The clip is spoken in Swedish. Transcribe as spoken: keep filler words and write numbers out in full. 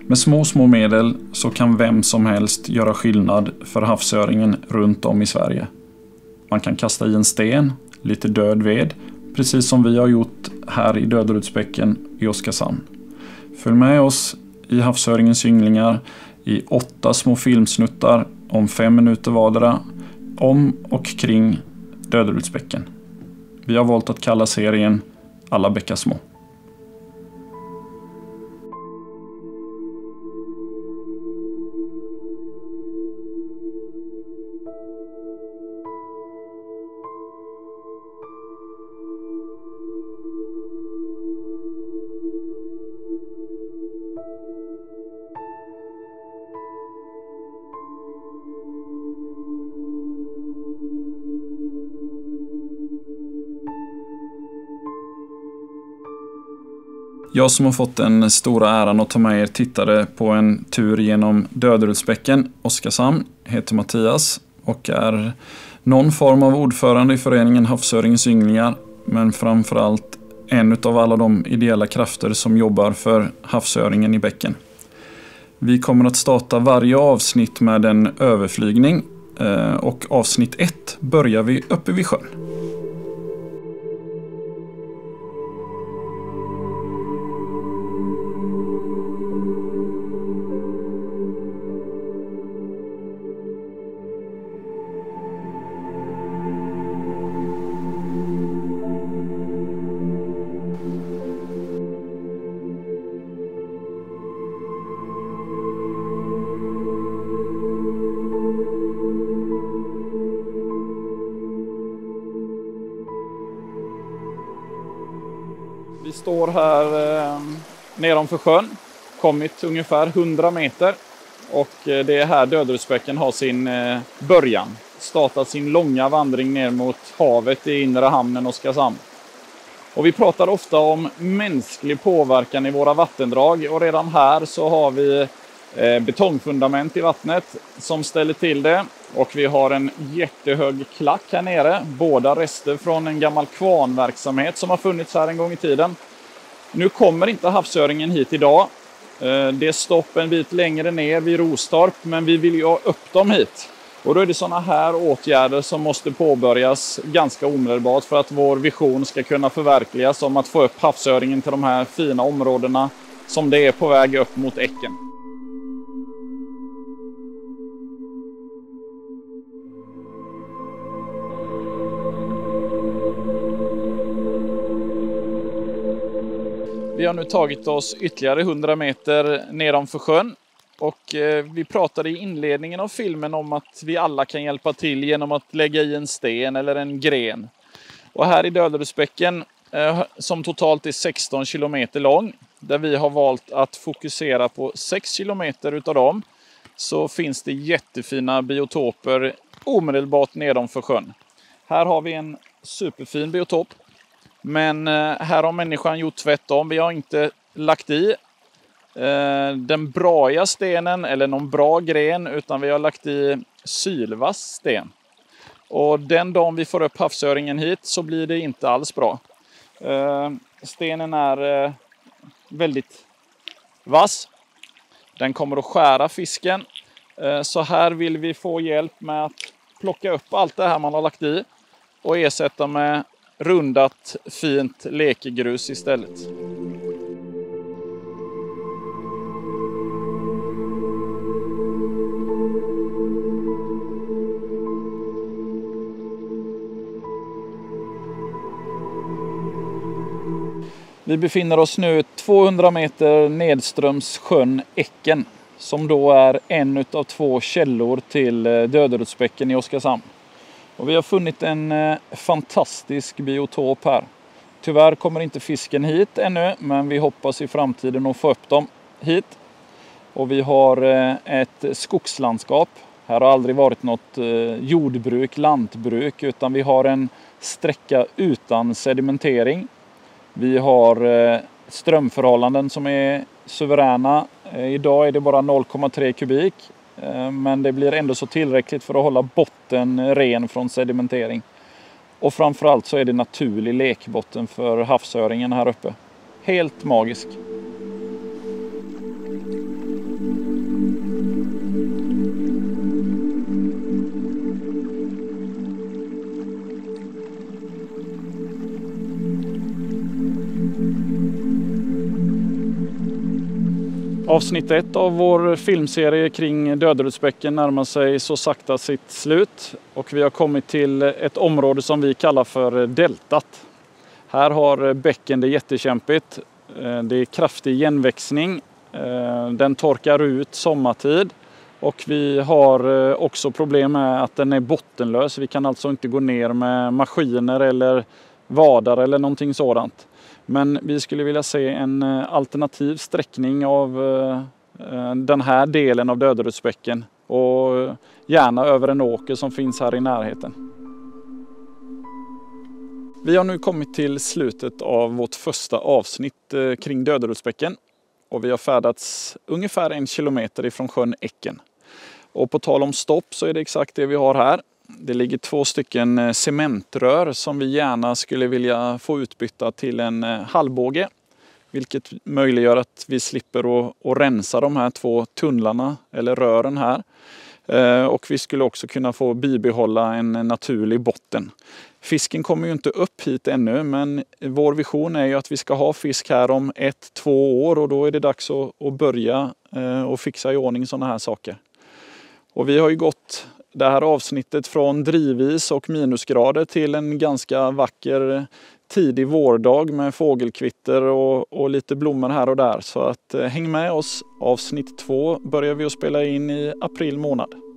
Med små små medel så kan vem som helst göra skillnad för havsöringen runt om i Sverige. Man kan kasta i en sten, lite död ved, precis som vi har gjort här i Döderudsbäcken i Oskarshamn. Följ med oss i havsöringens ynglingar i åtta små filmsnuttar om fem minuter vardera om och kring Döderudsbäcken. Vi har valt att kalla serien Alla bäckar små. Jag som har fått den stora äran att ta med er tittare på en tur genom Döderudsbäcken, Oskarshamn, heter Mattias och är någon form av ordförande i föreningen Havsöringens ynglingar, men framförallt en av alla de ideella krafter som jobbar för havsöringen i bäcken. Vi kommer att starta varje avsnitt med en överflygning och avsnitt ett börjar vi uppe vid sjön. Vi står här eh, nedanför sjön, kommit ungefär hundra meter och eh, det är här Döderudsbäcken har sin eh, början. Startat sin långa vandring ner mot havet i inre hamnen Oskarshamn. Och vi pratar ofta om mänsklig påverkan i våra vattendrag och redan här så har vi eh, betongfundament i vattnet som ställer till det. Och vi har en jättehög klack här nere, båda rester från en gammal kvarnverksamhet som har funnits här en gång i tiden. Nu kommer inte havsöringen hit idag. Det är stopp en bit längre ner vid Rostorp, men vi vill ju ha upp dem hit. Och då är det sådana här åtgärder som måste påbörjas ganska omedelbart för att vår vision ska kunna förverkligas om att få upp havsöringen till de här fina områdena som det är på väg upp mot Äcken. Vi har nu tagit oss ytterligare hundra meter nedanför sjön och eh, vi pratade i inledningen av filmen om att vi alla kan hjälpa till genom att lägga i en sten eller en gren. Och här i Döderudsbäcken, eh, som totalt är sexton kilometer lång, där vi har valt att fokusera på sex kilometer utav dem, så finns det jättefina biotoper omedelbart nedanför sjön. Här har vi en superfin biotop. Men här har människan gjort tvärtom. Vi har inte lagt i eh, den braiga stenen eller någon bra gren, utan vi har lagt i sylvass sten. Och den dagen vi får upp havsöringen hit så blir det inte alls bra. Eh, stenen är eh, väldigt vass. Den kommer att skära fisken. Eh, så här vill vi få hjälp med att plocka upp allt det här man har lagt i och ersätta med rundat fint lekegrus istället. Vi befinner oss nu tvåhundra meter nedströms sjön Äcken, som då är en av två källor till Döderudsbäcken i Oskarshamn. Och vi har funnit en eh, fantastisk biotop här. Tyvärr kommer inte fisken hit ännu, men vi hoppas i framtiden att få upp dem hit. Och vi har eh, ett skogslandskap. Här har aldrig varit något eh, jordbruk, lantbruk, utan vi har en sträcka utan sedimentering. Vi har eh, strömförhållanden som är suveräna. Eh, idag är det bara noll komma tre kubik. Men det blir ändå så tillräckligt för att hålla botten ren från sedimentering. Och framförallt så är det naturlig lekbotten för havsöringen här uppe. Helt magisk. Avsnitt ett av vår filmserie kring Döderudsbäcken närmar sig så sakta sitt slut. Och vi har kommit till ett område som vi kallar för deltat. Här har bäcken det jättekämpigt. Det är kraftig igenväxning. Den torkar ut sommartid. Och vi har också problem med att den är bottenlös. Vi kan alltså inte gå ner med maskiner eller vadar eller någonting sådant. Men vi skulle vilja se en alternativ sträckning av den här delen av Döderudsbäcken. Och gärna över en åker som finns här i närheten. Vi har nu kommit till slutet av vårt första avsnitt kring Döderudsbäcken. Och vi har färdats ungefär en kilometer ifrån sjön Äcken. Och på tal om stopp så är det exakt det vi har här. Det ligger två stycken cementrör som vi gärna skulle vilja få utbytta till en halvbåge. Vilket möjliggör att vi slipper att, att rensa de här två tunnlarna eller rören här. Och vi skulle också kunna få bibehålla en naturlig botten. Fisken kommer ju inte upp hit ännu, men vår vision är ju att vi ska ha fisk här om ett, två år. Och då är det dags att, att börja och fixa i ordning sådana här saker. Och vi har ju gått det här avsnittet från drivis och minusgrader till en ganska vacker tidig vårdag med fågelkvitter och, och lite blommor här och där. Så att häng med oss, avsnitt två börjar vi att spela in i april månad.